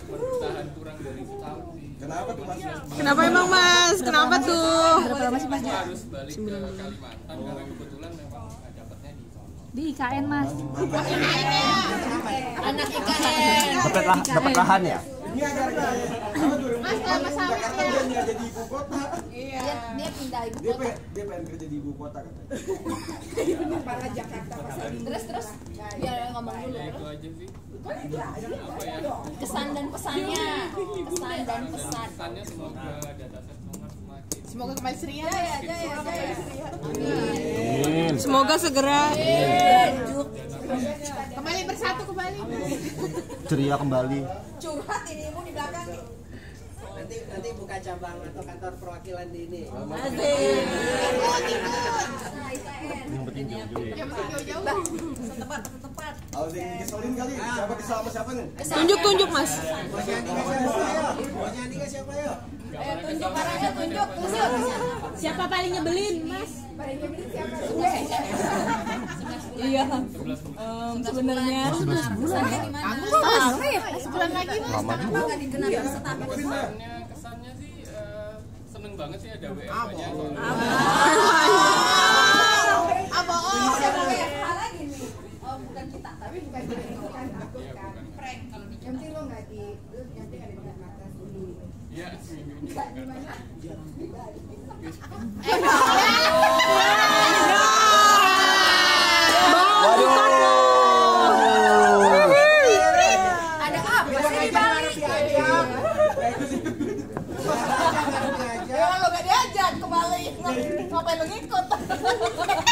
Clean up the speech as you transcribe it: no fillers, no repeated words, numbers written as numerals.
bertahan kurang dari setahun sih. Kenapa tuh Mas? Kenapa emang Mas? Kenapa tuh? Aku harus balik ke Kalimantan karena kebetulan memang dapatnya di IKN Mas. Anak IKN. Dapat lahan ya? Ini agar-agar Mas, sama sawit Jakarta ya. dia nggak jadi ibu kota. Iya. Dia pindah ibu Dia kota. pengen kerja di ibu kota katanya. Para Jakarta. Terus. Biar ngomong dulu. ya itu aja sih. Apa ya? Kesan dan pesannya. Kesan dan pesan. Pesannya semoga dataset nomor semakin Semoga kembali ceria. Jaya. Semoga segera Kembali bersatu kembali. Ceria kembali. Curhat ini ibu di belakang nih. Nanti buka cabang atau kantor perwakilan di ini. Yang penting jauh-jauh. Jauh-jauh. Setempat. Kalau yang ngeselin kali, siapa kesal sama siapa nih? tunjuk Mas. Mau nyanyi ke siapa yuk? Tunjuk arahnya, tunjuk. Siapa paling nyebelin Mas? Paling nyebelin siapa? Iya. Sebenarnya 11 bulan. Sebulan lagi Mas. Kenapa nggak dikenal status? kesannya sih seneng banget sih ada WFH-nya. Apa siapa WFH lagi nih? Oh, bukan kita, tapi bukan kita kan takut kan. Prank kalau di yang penting lo nggak di ada di mata sendiri. Iya, seminggu ini. Di mana? Ada apa sih di Bali? Jangan lo gak diajak ke Bali. Ngapain lo ngikut?